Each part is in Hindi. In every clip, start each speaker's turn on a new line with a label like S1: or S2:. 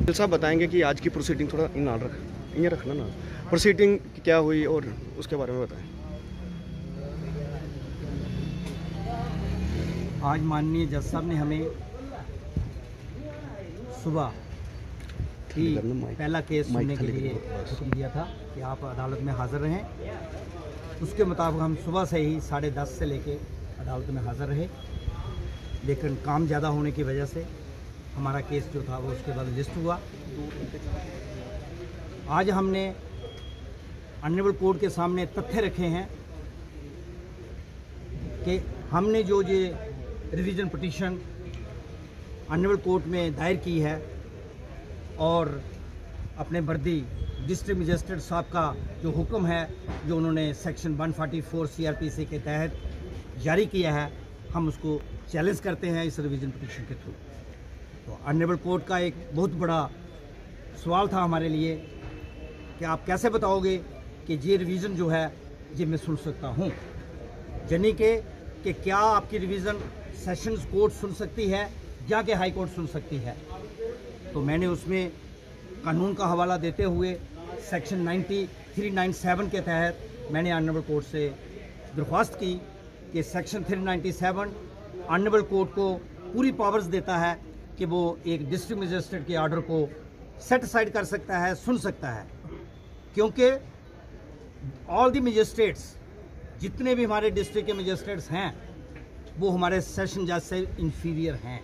S1: साहब बताएंगे कि आज की प्रोसीडिंग थोड़ा ये रखना ना, प्रोसीडिंग क्या हुई और उसके बारे में बताएं।
S2: आज माननीय जज साहब ने हमें सुबह ही पहला केस सुनने के लिए हुक्म दिया था कि आप अदालत में हाज़िर रहें। उसके मुताबिक हम सुबह से ही 10:30 से लेके अदालत में हाज़िर रहे, लेकिन काम ज़्यादा होने की वजह से हमारा केस जो था वो उसके बाद लिस्ट हुआ। आज हमने ऑनरेबल कोर्ट के सामने तथ्य रखे हैं कि हमने जो ये रिवीजन पिटीशन ऑनरेबल कोर्ट में दायर की है और अपने वर्दी डिस्ट्रिक्ट मजिस्ट्रेट साहब का जो हुक्म है जो उन्होंने सेक्शन 144 CRPC के तहत जारी किया है, हम उसको चैलेंज करते हैं इस रिवीजन पिटीशन के थ्रू। तो ऑनरेबल कोर्ट का एक बहुत बड़ा सवाल था हमारे लिए कि आप कैसे बताओगे कि ये रिवीजन जो है ये मैं सुन सकता हूँ, यानी कि क्या आपकी रिवीजन सेशंस कोर्ट सुन सकती है या कि हाई कोर्ट सुन सकती है। तो मैंने उसमें कानून का हवाला देते हुए सेक्शन 397 के तहत मैंने ऑनरेबल कोर्ट से दरख्वास्त की कि सेक्शन 397 ऑनरेबल कोर्ट को पूरी पावर्स देता है कि वो एक डिस्ट्रिक्ट मजिस्ट्रेट के ऑर्डर को सेट असाइड कर सकता है, सुन सकता है, क्योंकि ऑल द मजिस्ट्रेट्स जितने भी हमारे डिस्ट्रिक्ट के मजिस्ट्रेट्स हैं वो हमारे सेशन जज से इंफीरियर हैं।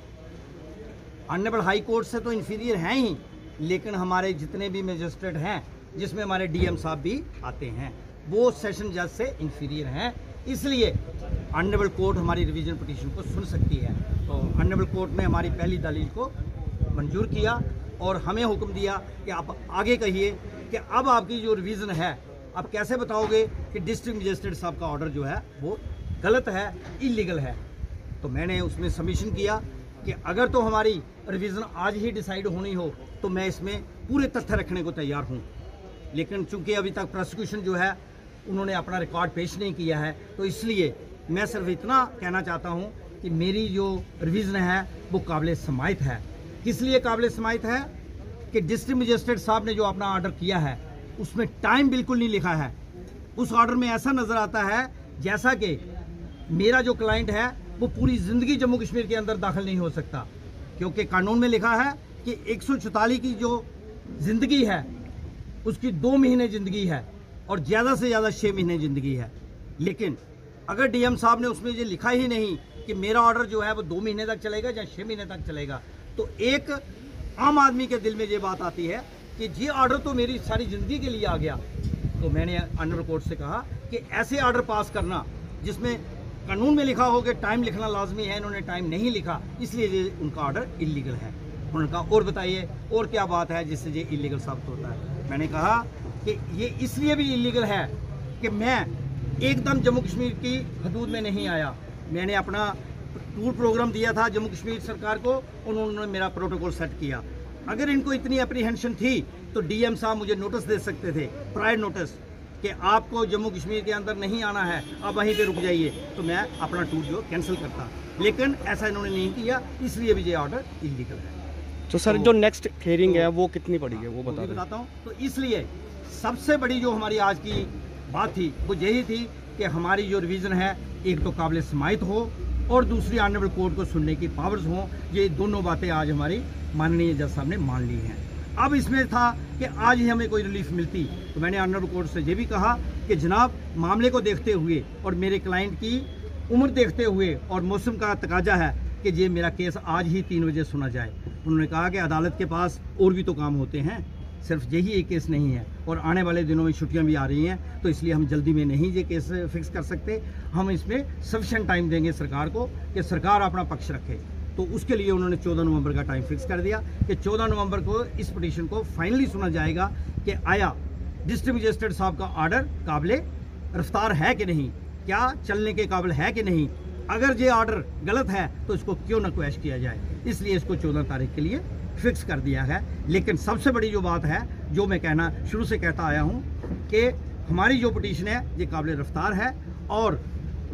S2: ऑनरेबल हाई कोर्ट से तो इंफीरियर हैं ही, लेकिन हमारे जितने भी मजिस्ट्रेट हैं जिसमें हमारे DM साहब भी आते हैं वो सेशन जज से इंफीरियर हैं, इसलिए ऑनरेबल कोर्ट हमारी रिवीजन पिटीशन को सुन सकती है। तो ऑनरेबल कोर्ट ने हमारी पहली दलील को मंजूर किया और हमें हुक्म दिया कि आप आगे कहिए कि अब आपकी जो रिवीजन है आप कैसे बताओगे कि डिस्ट्रिक्ट मजिस्ट्रेट साहब का ऑर्डर जो है वो गलत है, इलीगल है। तो मैंने उसमें सबमिशन किया कि अगर तो हमारी रिवीजन आज ही डिसाइड होनी हो तो मैं इसमें पूरे तथ्य रखने को तैयार हूँ, लेकिन चूंकि अभी तक प्रोसिक्यूशन जो है उन्होंने अपना रिकॉर्ड पेश नहीं किया है, तो इसलिए मैं सिर्फ इतना कहना चाहता हूँ कि मेरी जो रिवीजन है वो काबिल समायत है। किस लिए काबिल समायत है कि डिस्ट्रिक्ट मजिस्ट्रेट साहब ने जो अपना ऑर्डर किया है उसमें टाइम बिल्कुल नहीं लिखा है। उस ऑर्डर में ऐसा नज़र आता है जैसा कि मेरा जो क्लाइंट है वो पूरी ज़िंदगी जम्मू कश्मीर के अंदर दाखिल नहीं हो सकता, क्योंकि कानून में लिखा है कि 144 की जो ज़िंदगी है उसकी 2 महीने ज़िंदगी है और ज़्यादा से ज़्यादा 6 महीने ज़िंदगी है। लेकिन अगर DM साहब ने उसमें ये लिखा ही नहीं कि मेरा ऑर्डर जो है वो 2 महीने तक चलेगा या 6 महीने तक चलेगा, तो एक आम आदमी के दिल में ये बात आती है कि ये ऑर्डर तो मेरी सारी ज़िंदगी के लिए आ गया। तो मैंने ऑनरेबल कोर्ट से कहा कि ऐसे ऑर्डर पास करना जिसमें कानून में लिखा हो कि टाइम लिखना लाजमी है, इन्होंने टाइम नहीं लिखा, इसलिए ये उनका ऑर्डर इलीगल है। उन्होंने कहा और बताइए और क्या बात है जिससे ये इलीगल साबित होता है। मैंने कहा कि ये इसलिए भी इलीगल है कि मैं एकदम जम्मू कश्मीर की हदूद में नहीं आया, मैंने अपना टूर प्रोग्राम दिया था जम्मू कश्मीर सरकार को, उन्होंने मेरा प्रोटोकॉल सेट किया। अगर इनको इतनी अप्रीहेंशन थी तो DM साहब मुझे नोटिस दे सकते थे, प्रायर नोटिस, कि आपको जम्मू कश्मीर के अंदर नहीं आना है, आप वहीं पे रुक जाइए, तो मैं अपना टूर जो कैंसिल करता, लेकिन ऐसा इन्होंने नहीं किया, इसलिए भी ये ऑर्डर इलीगल है।
S1: तो सर जो नेक्स्ट हियरिंग है वो कितनी पड़ी है वो बताता
S2: हूँ। तो इसलिए सबसे बड़ी जो हमारी आज की बात थी वो यही थी कि हमारी जो रिवीजन है एक तो काबिल समायत हो और दूसरी ऑनरेबल कोर्ट को सुनने की पावर्स हों। ये दोनों बातें आज हमारी माननीय जज साहब ने मान ली हैं। अब इसमें था कि आज ही हमें कोई रिलीफ मिलती, तो मैंने ऑनरेबल कोर्ट से ये भी कहा कि जनाब मामले को देखते हुए और मेरे क्लाइंट की उम्र देखते हुए और मौसम का तकाजा है कि ये मेरा केस आज ही 3 बजे सुना जाए। उन्होंने कहा कि अदालत के पास और भी तो काम होते हैं, सिर्फ यही एक केस नहीं है और आने वाले दिनों में छुट्टियां भी आ रही हैं, तो इसलिए हम जल्दी में नहीं ये केस फिक्स कर सकते। हम इसमें सफिशेंट टाइम देंगे सरकार को कि सरकार अपना पक्ष रखे। तो उसके लिए उन्होंने 14 नवंबर का टाइम फिक्स कर दिया कि 14 नवंबर को इस पिटीशन को फाइनली सुना जाएगा कि आया डिस्ट्रिक्ट मजिस्ट्रेट साहब का ऑर्डर काबिल रफ्तार है कि नहीं, क्या चलने के काबिल है कि नहीं। अगर ये ऑर्डर गलत है तो इसको क्यों ना क्वैश किया जाए, इसलिए इसको 14 तारीख के लिए फिक्स कर दिया है। लेकिन सबसे बड़ी जो बात है जो मैं कहना शुरू से कहता आया हूँ कि हमारी जो पिटीशन है ये काबिल रफ्तार है और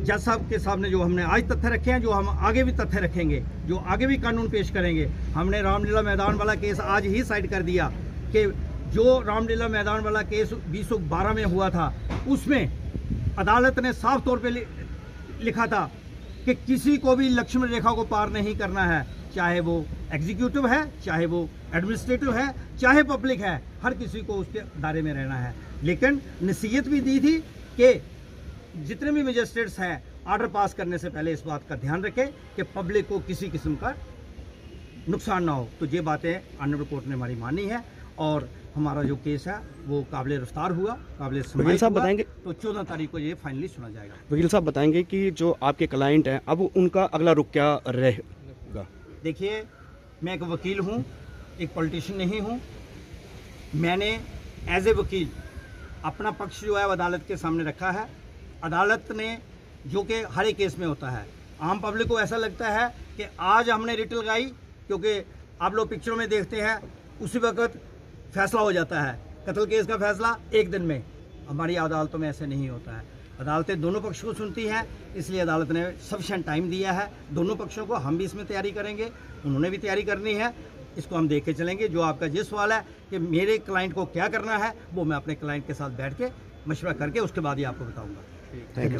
S2: जज साहब के सामने जो हमने आज तथ्य रखे हैं, जो हम आगे भी तथ्य रखेंगे, जो आगे भी कानून पेश करेंगे। हमने रामलीला मैदान वाला केस आज ही साइड कर दिया कि जो रामलीला मैदान वाला केस 2012 में हुआ था, उसमें अदालत ने साफ तौर पे लिखा था कि किसी को भी लक्ष्मण रेखा को पार नहीं करना है, चाहे वो एग्जीक्यूटिव है, चाहे वो एडमिनिस्ट्रेटिव है, चाहे पब्लिक है, हर किसी को उसके दायरे में रहना है। लेकिन नसीहत भी दी थी कि जितने भी मजिस्ट्रेट्स हैं, ऑर्डर पास करने से पहले इस बात का ध्यान रखें कि पब्लिक को किसी किस्म का नुकसान ना हो। तो ये बातें ऑनरेबल कोर्ट ने हमारी मानी है और हमारा जो केस है वो काबिल रफ्तार हुआ, काबिल
S1: वकील साहब बताएंगे,
S2: तो 14 तारीख को ये फाइनली सुना जाएगा।
S1: वकील साहब बताएंगे कि जो आपके क्लाइंट हैं, अब उनका अगला रुख क्या रहेगा?
S2: देखिए, मैं एक वकील हूँ, एक पॉलिटिशियन नहीं हूँ। मैंने एज ए वकील अपना पक्ष जो है अदालत के सामने रखा है। अदालत ने, जो कि हर एक केस में होता है, आम पब्लिक को ऐसा लगता है कि आज हमने रिट लगाई, क्योंकि आप लोग पिक्चरों में देखते हैं उसी वक्त फैसला हो जाता है। कत्ल केस का फैसला एक दिन में। हमारी अदालतों में ऐसे नहीं होता है। अदालतें दोनों पक्ष को सुनती हैं, इसलिए अदालत ने सफिशिएंट टाइम दिया है दोनों पक्षों को। हम भी इसमें तैयारी करेंगे, उन्होंने भी तैयारी करनी है। इसको हम देख के चलेंगे। जो आपका ये सवाल है कि मेरे क्लाइंट को क्या करना है, वो मैं अपने क्लाइंट के साथ बैठ के मशवरा करके उसके बाद ही आपको बताऊंगा।
S1: Thank you.